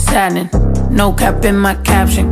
happening? No cap in my caption.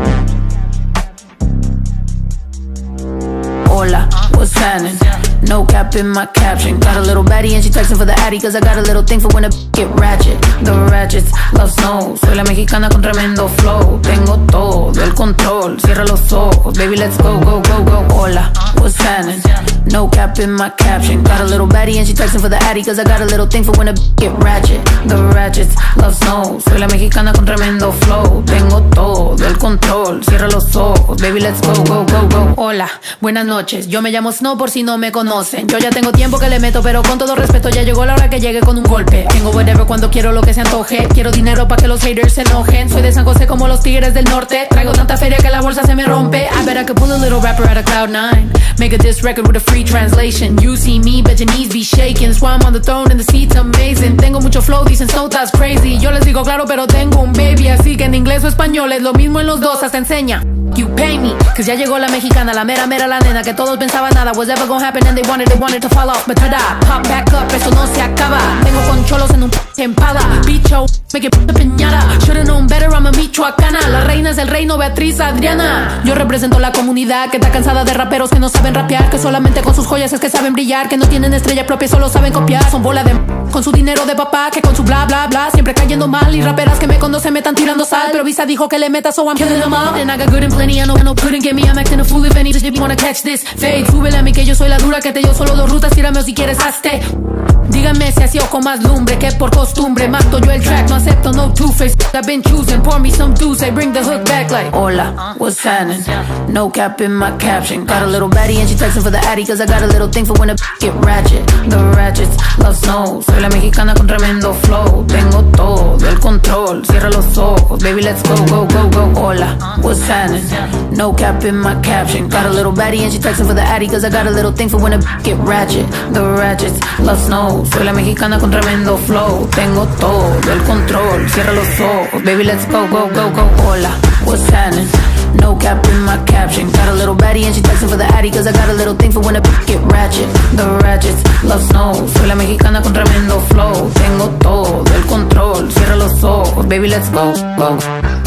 Hola, what's happening? No cap in my caption. Got a little baddie and she texting for the addy, cause I got a little thing for when a get ratchet. The ratchets love snow. Soy la mexicana con tremendo flow. Tengo todo el control. Cierra los ojos, baby, let's go, go, go, go. Hola, what's happening? No cap in my caption. Got a little baddie and she texting for the addy, cause I got a little thing for when a get ratchet. The ratchets love snow. Soy la mexicana con tremendo flow. Tengo todo el control. Cierra los ojos, baby, let's go, go, go, go. Hola, buenas noches. Yo me llamo Snow por si no me conocen. Yo ya tengo tiempo que le meto, pero con todo respeto ya llegó la hora que llegue con un golpe. Tengo whatever cuando quiero lo que se antoje. Quiero dinero pa' que los haters se enojen. Soy de San José como los tigres del norte. Traigo tanta feria que la bolsa se me rompe. I bet I could pull a little rapper out of Cloud9. Make a diss record with a free translation. You see me, bet your knees be shaking. That's why I'm on the throne and the seat's amazing. Tengo mucho flow, dicen Snow that's crazy. Yo les digo claro, pero tengo un baby. Así que en inglés o español es lo mismo en los dos, hasta enseña. You pay me, cause ya llegó la mexicana, la mera mera la nena, que todos pensaban nada was ever gonna happen and they wanted to fall off, but tada, pop back up, eso no se acaba. Tengo con cholos en un empada, bicho, me que piñada. Should've known better, I'm a michoacana. La reina es el reino, Beatriz Adriana. Yo represento la comunidad que está cansada de raperos que no saben rapear, que solamente con sus joyas es que saben brillar, que no tienen estrella propia, solo saben copiar. Son bola de con su dinero de papá, que con su bla bla bla siempre cayendo mal. Y raperas que me conocen me están tirando sal, pero Visa dijo que le meta, so I'm killing them all. And I got good and plenty, I know couldn't get me, I'm acting a fool if any shit you wanna catch this fade. Súbele a mí que yo soy la dura, que te dio solo dos rutas, tírame o si quieres hazte. Díganme si así o con más lumbre, que por costumbre mato yo el track, no acepto no two-face. I've been choosing, pour me some juice, I bring the hook back like hola, what's happening? No cap in my caption. Got a little baddie and she texting for the addy, cause I got a little thing for when a get ratchet. The ratchets love snow. Soy la mexicana con tremendo flow. Tengo todo el control. Cierra los ojos, baby, let's go, go, go, go. Hola, what's happening? No cap in my caption. Got a little baddie and she texting for the addy, cause I got a little thing for when a get ratchet. The ratchets love snow. Soy la mexicana con tremendo flow. Tengo todo el control. Cierra los ojos, baby, let's go, go, go, go. Hola, what's happening? No cap in my caption. Got a little baddie and she texting for the addy, cause I got a little thing for when a get ratchet. The ratchets love snow. Soy la mexicana con tremendo flow. Tengo todo el control. Cierra los ojos, baby, let's go, go.